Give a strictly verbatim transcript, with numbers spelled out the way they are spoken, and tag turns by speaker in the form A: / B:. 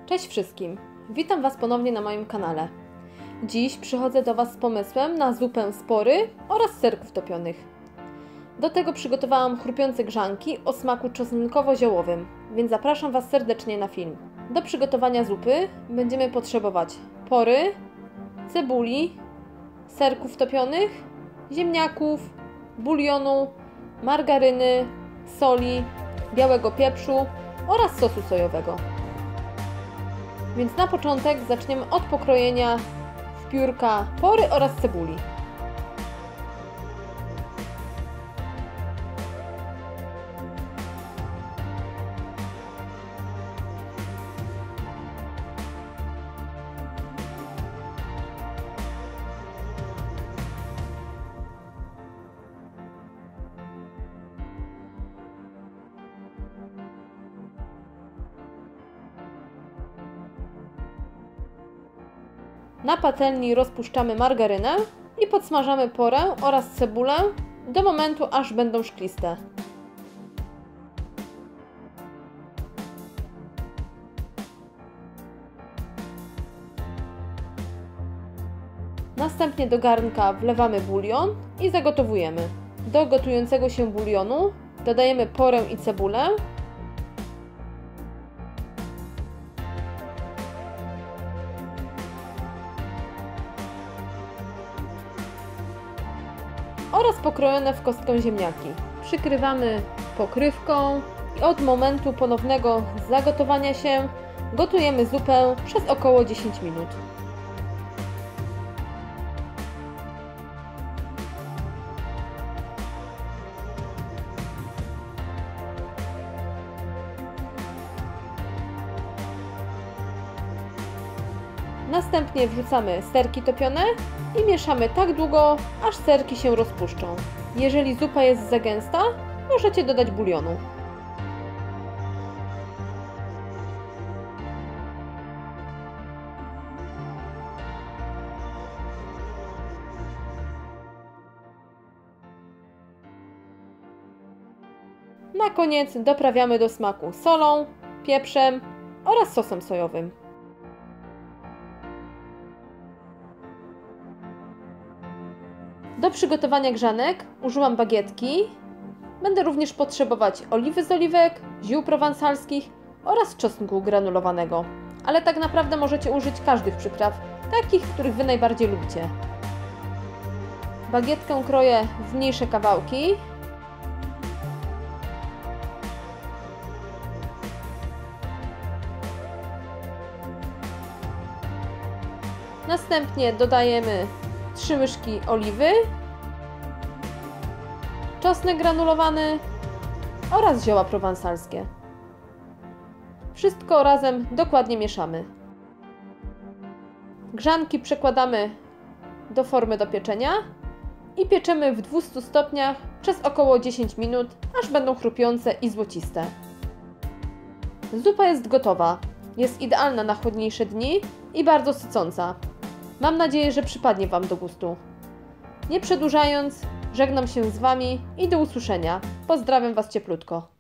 A: Cześć wszystkim! Witam Was ponownie na moim kanale. Dziś przychodzę do Was z pomysłem na zupę z pory oraz serków topionych. Do tego przygotowałam chrupiące grzanki o smaku czosnkowo-ziołowym, więc zapraszam Was serdecznie na film. Do przygotowania zupy będziemy potrzebować pory, cebuli, serków topionych, ziemniaków, bulionu, margaryny, soli, białego pieprzu oraz sosu sojowego. Więc na początek zaczniemy od pokrojenia w piórka pory oraz cebuli. Na patelni rozpuszczamy margarynę i podsmażamy porę oraz cebulę do momentu, aż będą szkliste. Następnie do garnka wlewamy bulion i zagotowujemy. Do gotującego się bulionu dodajemy porę i cebulę. Oraz pokrojone w kostkę ziemniaki. Przykrywamy pokrywką i od momentu ponownego zagotowania się gotujemy zupę przez około dziesięć minut. Następnie wrzucamy serki topione i mieszamy tak długo, aż serki się rozpuszczą. Jeżeli zupa jest za gęsta, możecie dodać bulionu. Na koniec doprawiamy do smaku solą, pieprzem oraz sosem sojowym. Do przygotowania grzanek użyłam bagietki. Będę również potrzebować oliwy z oliwek, ziół prowansalskich oraz czosnku granulowanego. Ale tak naprawdę możecie użyć każdych przypraw, takich, których Wy najbardziej lubicie. Bagietkę kroję w mniejsze kawałki. Następnie dodajemy trzy łyżki oliwy, czosnek granulowany oraz zioła prowansalskie. Wszystko razem dokładnie mieszamy. Grzanki przekładamy do formy do pieczenia i pieczemy w dwustu stopniach przez około dziesięć minut, aż będą chrupiące i złociste. Zupa jest gotowa. Jest idealna na chłodniejsze dni i bardzo sycąca. Mam nadzieję, że przypadnie Wam do gustu. Nie przedłużając, żegnam się z Wami i do usłyszenia. Pozdrawiam Was cieplutko.